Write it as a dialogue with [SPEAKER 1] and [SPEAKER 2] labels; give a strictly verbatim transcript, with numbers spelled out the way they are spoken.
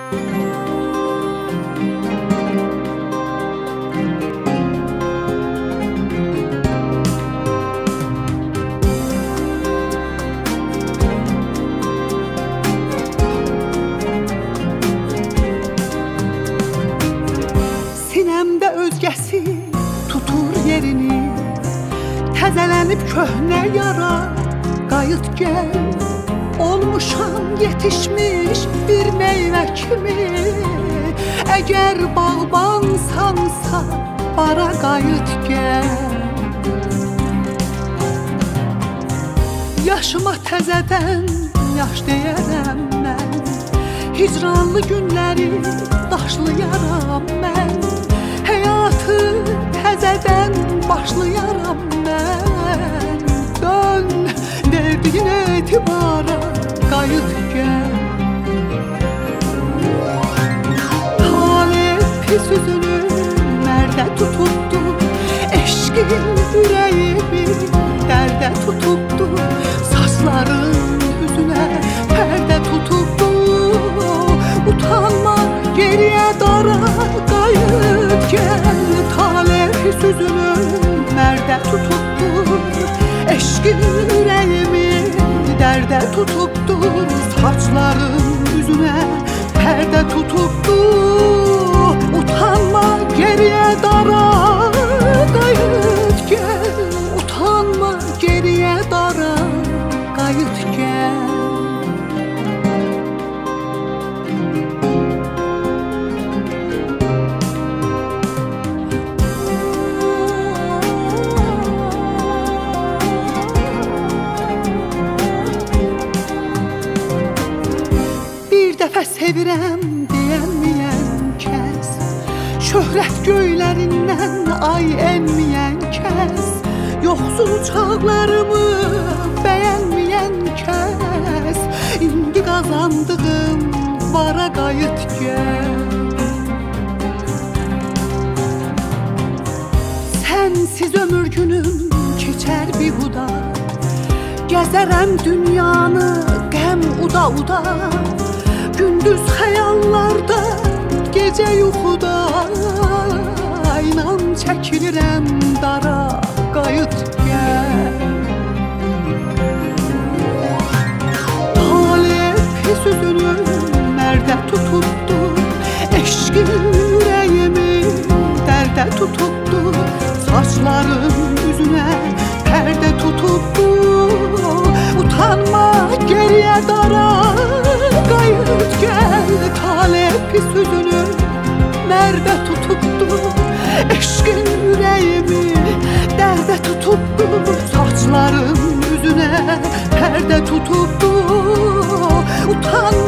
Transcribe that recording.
[SPEAKER 1] Sinəmdə özgəsi tutur yerini, təzələnib köhnə yara qayıt gəl. Olmuşam yetişmiş bir meyvə kimi, əgər bağbansansa bara qayıt gəl. Yaşıma təzədən yaş deyərəm mən, hicranlı günləri daşlayaram mən, həyatı təzədən başlayaram mən. Dön, verdiyin etibara qayıt gəl. Talih pis üzünü mərdə tutubdu, eşqin ürəyimi dərdə tutubdu, saçların üzünə pərdə tutubdu. Utanma, geriyə dara qayıt gəl. Talih pis üzünü mərdə tutubdu, eşqin ürəyimi dərdə tutubdu, saçların üzünə pərdə tutubdu. Utanma, geriyə dara qayıt gəl. Utanma, geriyə dara qayıt gəl. Dəfə sevirəm deyənməyən kəs, şöhrət göylərindən ay enməyən kəs, yoxsul çağlarımı bəyənməyən kəs, indi qazandığım vara qayıt gəl. Sənsiz ömür günüm keçər bihuda, gəzərəm dünyanı qəm uda-uda. Gündüz xəyallarda, gecə yuxuda, inan çəkilirəm dara qayıt gəl. Talih pis üzünü mərdə tutubdu, eşqin ürəyimi dərdə tutubdu, saçların üzünə pərdə tutubdu. Utanma, geriyə dara qayıt gəl. Talih pis üzünü mərdə tutubdu, eşqin ürəyimi dərdə tutubdu, saçların üzünə pərdə tutubdu. Utanma,